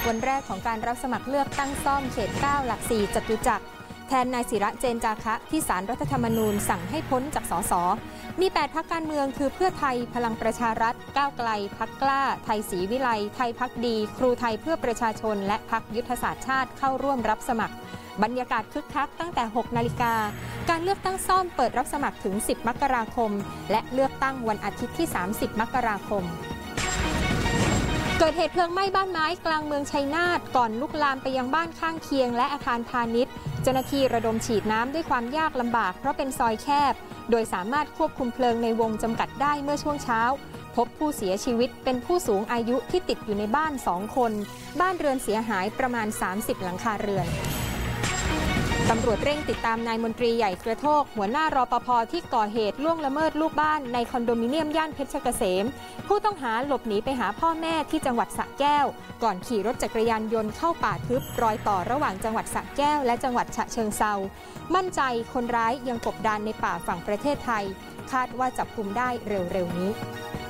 วันแรกของการรับสมัครเลือกตั้งซ่อมเขต 9 หลัก 4 จตุจักรแทนนายศิระเจนจาคะที่ศาลรัฐธรรมนูญสั่งให้พ้นจากสสมี 8 พรรคการเมืองคือเพื่อไทยพลังประชารัฐก้าวไกลพรรคกล้าไทยศรีวิไลไทยพรรคดีครูไทยเพื่อประชาชนและพรรคยุทธศาสตร์ชาติเข้าร่วมรับสมัครบรรยากาศคึกคักตั้งแต่ 6 นาฬิกาการเลือกตั้งซ่อมเปิดรับสมัครถึง 10 มกราคมและเลือกตั้งวันอาทิตย์ที่ 30 มกราคมเกิดเหตุเพลิงไหม้บ้านไม้กลางเมืองชัยนาทก่อนลุกลามไปยังบ้านข้างเคียงและอาคารพาณิชย์เจ้าหน้าที่ระดมฉีดน้ำด้วยความยากลำบากเพราะเป็นซอยแคบโดยสามารถควบคุมเพลิงในวงจำกัดได้เมื่อช่วงเช้าพบผู้เสียชีวิตเป็นผู้สูงอายุที่ติดอยู่ในบ้าน2 คนบ้านเรือนเสียหายประมาณ30 หลังคาเรือนตำรวจเร่งติดตามนายมนตรีใหญ่กระโทกหัวหน้ารปภ.ที่ก่อเหตุล่วงละเมิดลูกบ้านในคอนโดมิเนียมย่านเพชรเกษมผู้ต้องหาหลบหนีไปหาพ่อแม่ที่จังหวัดสระแก้วก่อนขี่รถจักรยานยนต์เข้าป่าทึบรอยต่อระหว่างจังหวัดสระแก้วและจังหวัดฉะเชิงเทรามั่นใจคนร้ายยังกบดานในป่าฝั่งประเทศไทยคาดว่าจับกุมได้เร็วๆนี้